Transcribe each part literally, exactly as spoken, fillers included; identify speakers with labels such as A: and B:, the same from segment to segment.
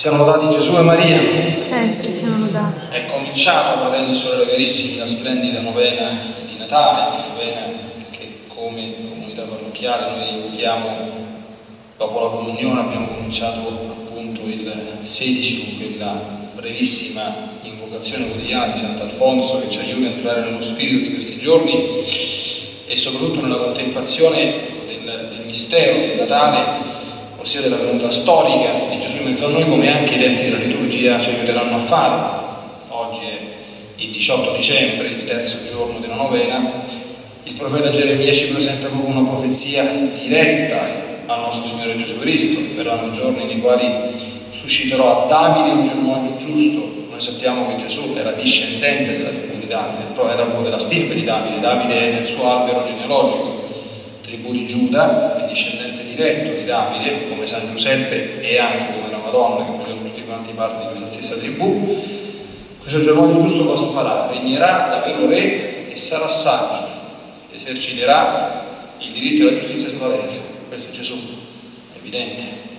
A: Siano lodati Gesù e Maria.
B: Sempre siano lodati.
A: È cominciata, fratelli e sorelle carissimi, la splendida novena di Natale, novena che come comunità parrocchiale noi invochiamo dopo la comunione. Abbiamo cominciato appunto il sedici con quella brevissima invocazione quotidiana di Sant'Alfonso che ci aiuta a entrare nello spirito di questi giorni e soprattutto nella contemplazione del, del mistero del Natale, ossia della venuta storica di Gesù in mezzo a noi, come anche i testi della liturgia ci aiuteranno a fare. Oggi è il diciotto dicembre, il terzo giorno della novena. Il profeta Geremia ci presenta come una profezia diretta al nostro Signore Gesù Cristo. Verranno giorni nei quali susciterò a Davide un germoglio giusto. Noi sappiamo che Gesù era discendente della tribù di Davide, però era proprio della stirpe di Davide. Davide è nel suo albero genealogico. Tribù di Giuda, è discendente diretto di Davide, come San Giuseppe e anche come la Madonna, che prendono tutti quanti parte di questa stessa tribù. Questo germoglio giusto cosa farà? Regnerà da vero re e sarà saggio, eserciterà il diritto e la giustizia sulla terra. Questo è Gesù, è evidente.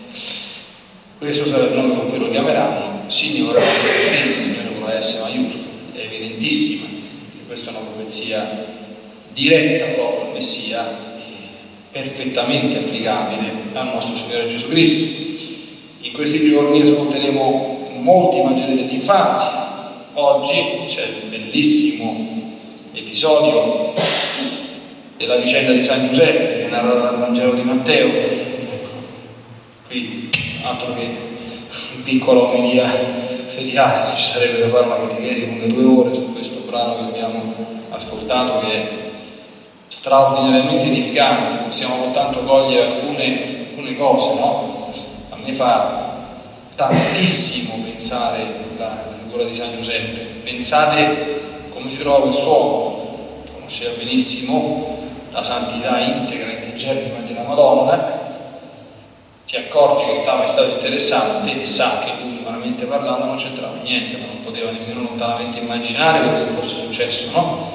A: Questo sarà il nome con cui lo chiameranno Signore della giustizia, Signore con la S maiuscola. È evidentissima che questa è una profezia diretta proprio al Messia, perfettamente applicabile al nostro Signore Gesù Cristo. In questi giorni ascolteremo molti Vangeli dell'infanzia. Oggi c'è il bellissimo episodio della vicenda di San Giuseppe che è narrata dal Vangelo di Matteo. Ecco, qui altro che un piccolo omelia feriale, ci sarebbe da fare una catechesi lunga due ore su questo brano che abbiamo ascoltato, che è straordinariamente edificante. Possiamo soltanto cogliere alcune, alcune cose, no? A me fa tantissimo pensare la figura di San Giuseppe. Pensate come si trova quest'uomo, conosceva benissimo la santità integra e integerrima della Madonna, si accorge che stava in stato interessante e sa che lui, umanamente parlando, non c'entrava niente, ma non poteva nemmeno lontanamente immaginare quello che fosse successo, no?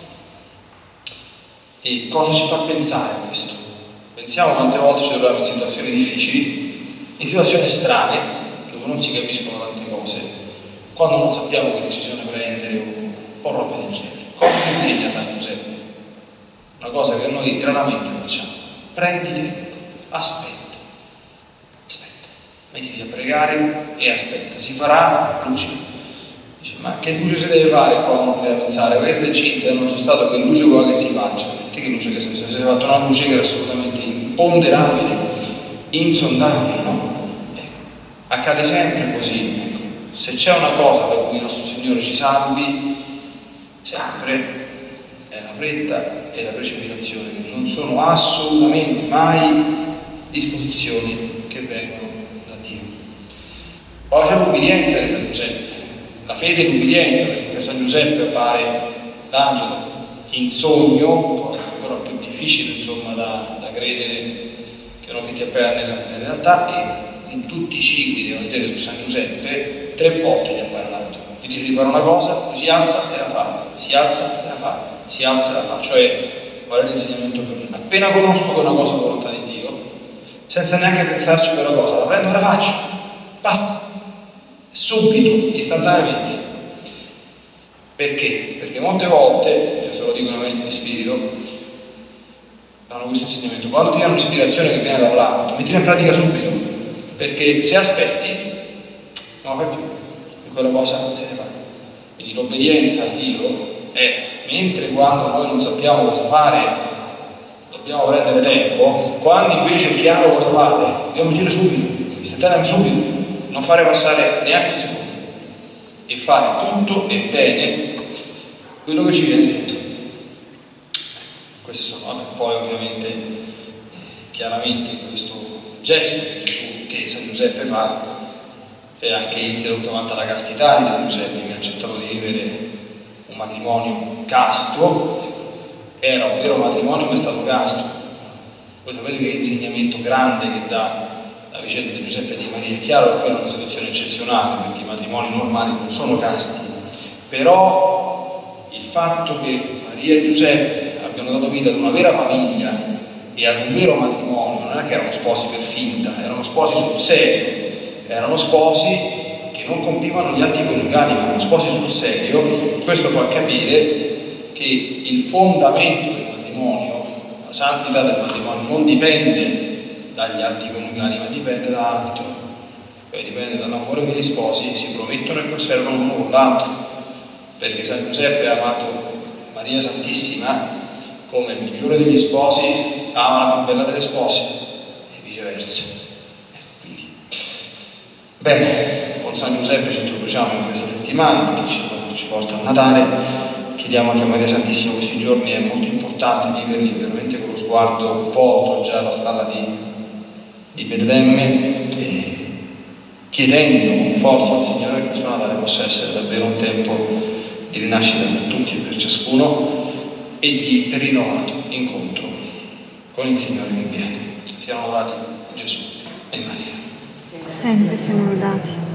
A: E cosa ci fa pensare questo? Pensiamo quante volte ci troviamo in situazioni difficili, in situazioni strane, dove non si capiscono tante cose, quando non sappiamo che decisione prendere o roba del genere. Cosa ci insegna San Giuseppe? Una cosa che noi raramente facciamo. Prendi tempo, aspetta, aspetta, mettiti a pregare e aspetta, si farà luce. Dice, ma che luce si deve fare qua? Non poteva pensare, questa è cinta e non sono stato che luce qua che si faccia. Che luce che si è fatto una luce che era assolutamente imponderabile, insondabile, no? Ecco, accade sempre così. Ecco. Se c'è una cosa per cui il nostro Signore ci salvi, sempre è la fretta e la precipitazione, che non sono assolutamente mai disposizioni che vengono da Dio. Poi c'è l'ubbidienza di San Giuseppe, la fede e l'ubbidienza, perché a San Giuseppe appare l'angelo in sogno, cosa ancora più difficile insomma da, da credere che non che ti appare nella, nella realtà, e in tutti i cicli del Vangelo su San Giuseppe tre volte gli appare l'angelo, gli dice di fare una cosa, lui si alza e la fa, si alza e la fa, si alza e la fa, cioè qual è l'insegnamento per me? Appena conosco che è una cosa volontà di Dio, senza neanche pensarci quella cosa, la prendo e la faccio, basta, subito, istantaneamente. Perché? Perché molte volte, se lo dicono i maestri di spirito, danno questo insegnamento: quando ti danno un'ispirazione che viene da un lato, mettila in pratica subito, perché se aspetti non la fai più e quella cosa non se ne fa. Quindi l'obbedienza a Dio è, mentre quando noi non sappiamo cosa fare dobbiamo prendere tempo, quando invece è chiaro cosa fare dobbiamo dire subito, istantaneamente subito, non fare passare neanche un secondo e fare tutto e bene quello che ci viene detto. Questo sono, vabbè, poi ovviamente chiaramente questo gesto che, Gesù, che San Giuseppe fa, se anche inizia tutta quanta la castità di San Giuseppe, che ha accettato di vivere un matrimonio casto, era un vero matrimonio ma è stato casto. Voi sapete che insegnamento grande che dà la vicenda di Giuseppe e di Maria. È chiaro che quella è una situazione eccezionale, perché i matrimoni normali non sono casti, però il fatto che Maria e Giuseppe abbiano dato vita ad una vera famiglia e ad un vero matrimonio, non è che erano sposi per finta, erano sposi sul serio, erano sposi che non compivano gli atti coniugali, ma erano sposi sul serio. Questo fa capire che il fondamento del matrimonio, la santità del matrimonio, non dipende dagli atti coniugali, ma dipende da altro, cioè dipende dall'amore che gli sposi si promettono e conservano l'uno con l'altro, perché San Giuseppe ha amato Maria Santissima come il migliore degli sposi ama la più bella delle spose e viceversa. Ecco, quindi bene, con San Giuseppe ci introduciamo in questa settimana che ci, ci porta a Natale. Chiediamo anche a Maria Santissima questi giorni, è molto importante viverli veramente con lo sguardo volto già alla stalla di, di Betlemme, e chiedendo con forza al Signore che questo Natale possa essere davvero un tempo di rinascita per tutti e per ciascuno e di rinnovato incontro con il Signore che viene. Siano lodati Gesù e Maria.
B: Sempre siano lodati.